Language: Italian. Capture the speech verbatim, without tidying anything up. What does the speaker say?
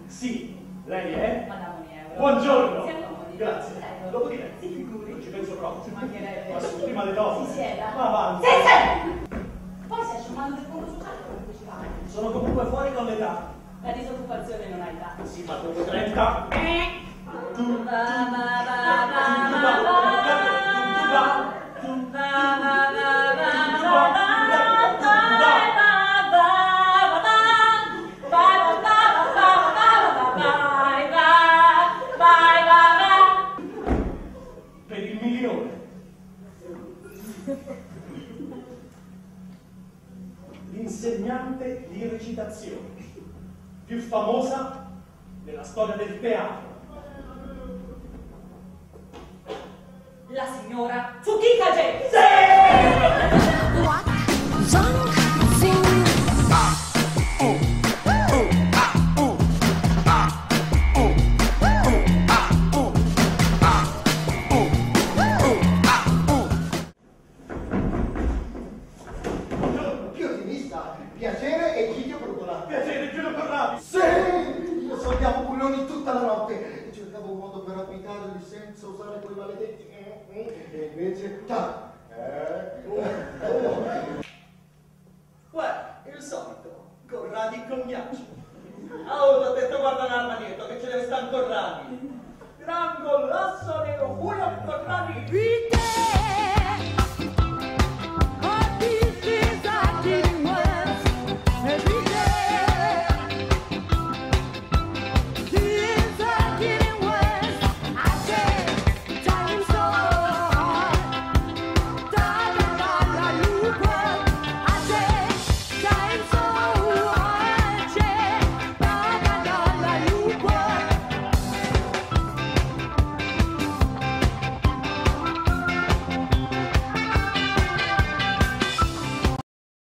Sì, lei è? Madame Euro. Buongiorno. Si accomodi. Grazie. Prego. Dopo di me. Si figuri. Non ci penso proprio. Ci mancherebbe. Ma su, prima le cose. Si sieda. Ma avanti. Sì, sì. Poi si esce un mano del fondo sociale come ci fa. Sono comunque fuori con l'età. La disoccupazione non ha età. Sì, ma dopo trenta. Tu, va, va, va, va, va, va. Tu, va, va, va, va, va, va. Per il milione. L'insegnante di recitazione più famosa della storia del teatro. La signora Tsukikage. Buongiorno. Più ottimista, piacere e Giglio Brutolati. Piacere, Giulio Corradi. Sì, io soldiavo bulloni tutta la notte e cercavo un modo per abitarli senza usare quei maledetti. E invece, tac. Guarda, il solito. Corradi con ghiaccio. Oh, ti ho detto guarda l'armadietto che ce deve stare Corradi. Gran golasso nero, buio Corradi.